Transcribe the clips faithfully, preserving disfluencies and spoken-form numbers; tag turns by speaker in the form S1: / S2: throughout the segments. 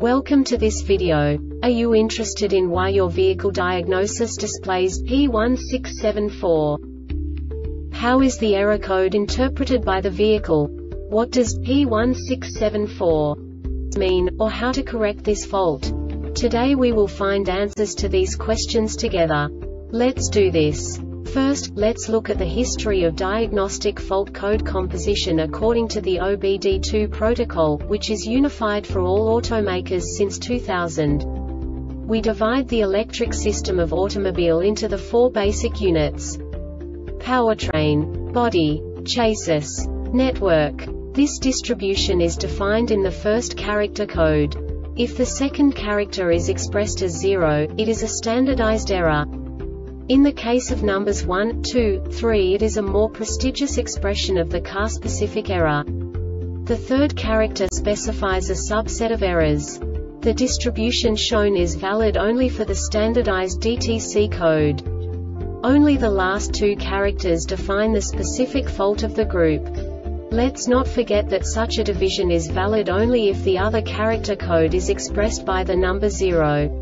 S1: Welcome to this video. Are you interested in why your vehicle diagnosis displays P one six seven four? How is the error code interpreted by the vehicle? What does P one six seven four mean, or how to correct this fault? Today we will find answers to these questions together. Let's do this. First, let's look at the history of diagnostic fault code composition according to the O B D two protocol, which is unified for all automakers since two thousand. We divide the electric system of automobile into the four basic units: powertrain, body, chassis, network. This distribution is defined in the first character code. If the second character is expressed as zero, it is a standardized error. In the case of numbers one, two, three, it is a more prestigious expression of the car-specific error. The third character specifies a subset of errors. The distribution shown is valid only for the standardized D T C code. Only the last two characters define the specific fault of the group. Let's not forget that such a division is valid only if the other character code is expressed by the number zero.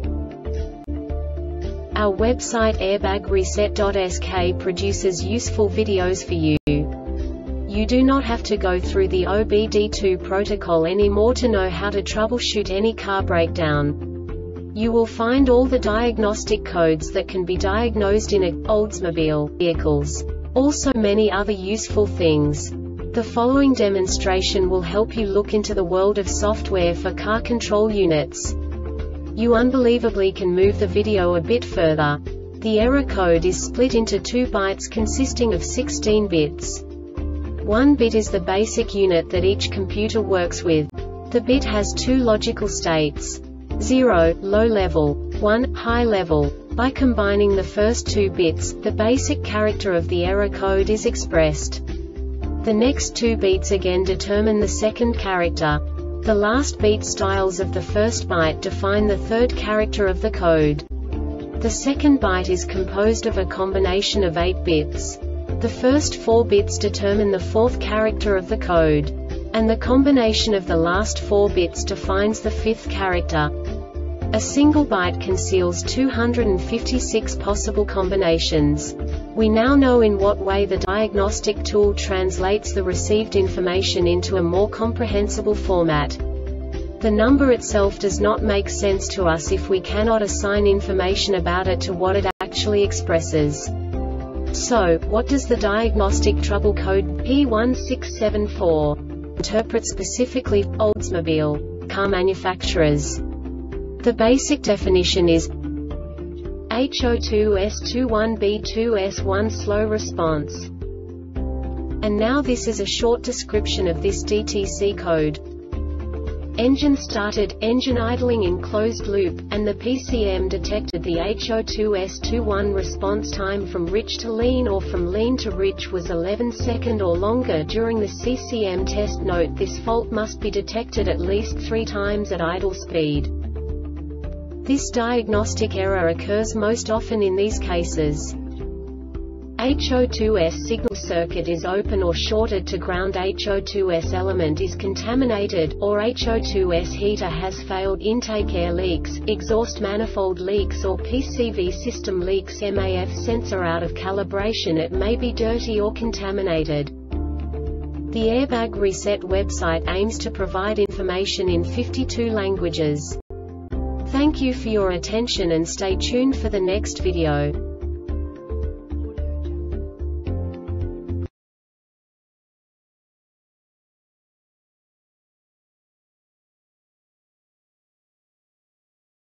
S1: Our website airbag reset dot S K produces useful videos for you. You do not have to go through the O B D two protocol anymore to know how to troubleshoot any car breakdown. You will find all the diagnostic codes that can be diagnosed in a Oldsmobile vehicles. Also many other useful things. The following demonstration will help you look into the world of software for car control units. You unbelievably can move the video a bit further. The error code is split into two bytes consisting of sixteen bits. One bit is the basic unit that each computer works with. The bit has two logical states: zero, low level, one, high level. By combining the first two bits, the basic character of the error code is expressed. The next two bits again determine the second character. The last beat styles of the first byte define the third character of the code. The second byte is composed of a combination of eight bits. The first four bits determine the fourth character of the code. And the combination of the last four bits defines the fifth character. A single byte conceals two hundred fifty-six possible combinations. We now know in what way the diagnostic tool translates the received information into a more comprehensible format. The number itself does not make sense to us if we cannot assign information about it to what it actually expresses. So, what does the diagnostic trouble code P one six seven four interpret specifically for Oldsmobile car manufacturers? The basic definition is H zero two S two one B two S one slow response. And now this is a short description of this D T C code. Engine started, engine idling in closed loop, and the P C M detected the H zero two S two one response time from rich to lean or from lean to rich was eleven seconds or longer during the C C M test. Note this fault must be detected at least three times at idle speed. This diagnostic error occurs most often in these cases: H zero two S signal circuit is open or shorted to ground, H zero two S element is contaminated, or H zero two S heater has failed, intake air leaks, exhaust manifold leaks, or P C V system leaks, M A F sensor out of calibration, it may be dirty or contaminated. The Airbag Reset website aims to provide information in fifty-two languages. Thank you for your attention and stay tuned for the next video.